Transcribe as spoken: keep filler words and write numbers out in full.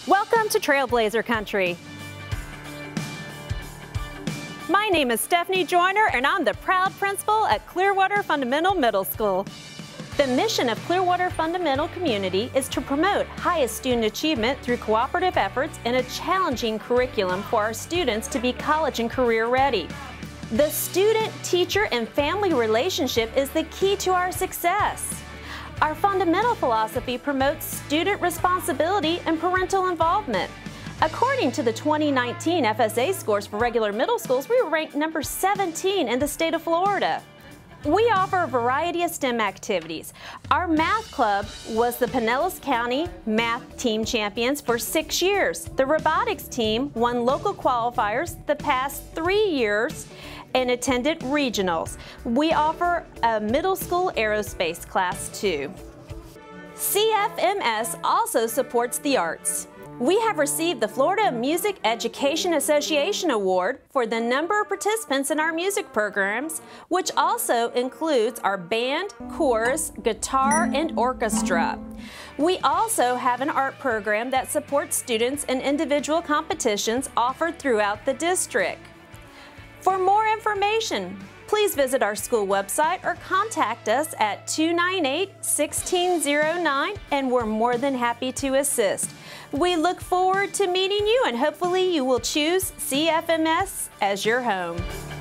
Welcome to Trailblazer Country. My name is Stephanie Joyner and I'm the proud principal at Clearwater Fundamental Middle School. The mission of Clearwater Fundamental Community is to promote highest student achievement through cooperative efforts and a challenging curriculum for our students to be college and career ready. The student, teacher, and family relationship is the key to our success. Our fundamental philosophy promotes student responsibility and parental involvement. According to the twenty nineteen F S A scores for regular middle schools, we were ranked number seventeen in the state of Florida. We offer a variety of STEM activities. Our math club was the Pinellas County Math Team Champions for six years. The robotics team won local qualifiers the past three years and attended regionals. We offer a middle school aerospace class too. C F M S also supports the arts. We have received the Florida Music Education Association Award for the number of participants in our music programs, which also includes our band, chorus, guitar, and orchestra. We also have an art program that supports students in individual competitions offered throughout the district. For more information, please visit our school website or contact us at two nine eight, one six zero nine and we're more than happy to assist. We look forward to meeting you and hopefully you will choose C F M S as your home.